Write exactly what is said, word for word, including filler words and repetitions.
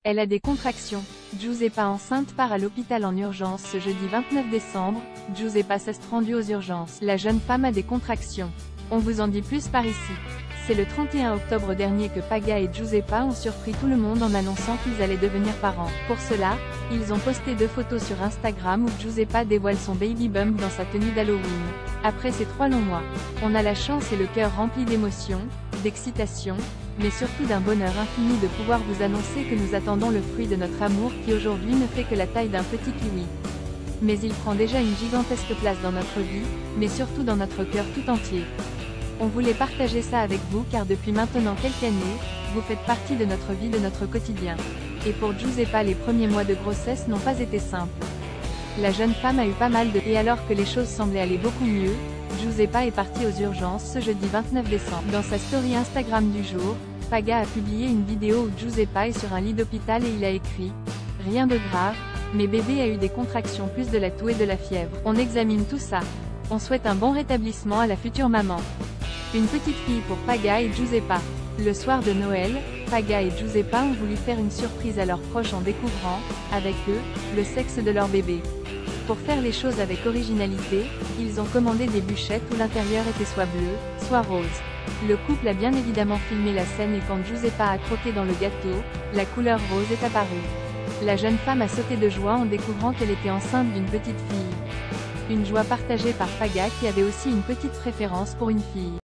Elle a des contractions. Giuseppa enceinte part à l'hôpital en urgence ce jeudi vingt-neuf décembre. Giuseppa s'est rendue aux urgences. La jeune femme a des contractions. On vous en dit plus par ici. C'est le trente et un octobre dernier que Paga et Giuseppa ont surpris tout le monde en annonçant qu'ils allaient devenir parents. Pour cela, ils ont posté deux photos sur Instagram où Giuseppa dévoile son baby bump dans sa tenue d'Halloween. Après ces trois longs mois, on a la chance et le cœur rempli d'émotions, d'excitation, mais surtout d'un bonheur infini de pouvoir vous annoncer que nous attendons le fruit de notre amour qui aujourd'hui ne fait que la taille d'un petit kiwi. Mais il prend déjà une gigantesque place dans notre vie, mais surtout dans notre cœur tout entier. On voulait partager ça avec vous car depuis maintenant quelques années, vous faites partie de notre vie, de notre quotidien. Et pour Giuseppa, les premiers mois de grossesse n'ont pas été simples. La jeune femme a eu pas mal de... Et alors que les choses semblaient aller beaucoup mieux, Giuseppa est partie aux urgences ce jeudi vingt-neuf décembre. Dans sa story Instagram du jour, Paga a publié une vidéo où Giuseppa est sur un lit d'hôpital et il a écrit « Rien de grave, mais bébé a eu des contractions plus de la toux et de la fièvre. On examine tout ça. On souhaite un bon rétablissement à la future maman. » Une petite fille pour Paga et Giuseppa. Le soir de Noël, Paga et Giuseppa ont voulu faire une surprise à leurs proches en découvrant, avec eux, le sexe de leur bébé. Pour faire les choses avec originalité, ils ont commandé des bûchettes où l'intérieur était soit bleu, soit rose. Le couple a bien évidemment filmé la scène et quand Giuseppa a croqué dans le gâteau, la couleur rose est apparue. La jeune femme a sauté de joie en découvrant qu'elle était enceinte d'une petite fille. Une joie partagée par Paga qui avait aussi une petite préférence pour une fille.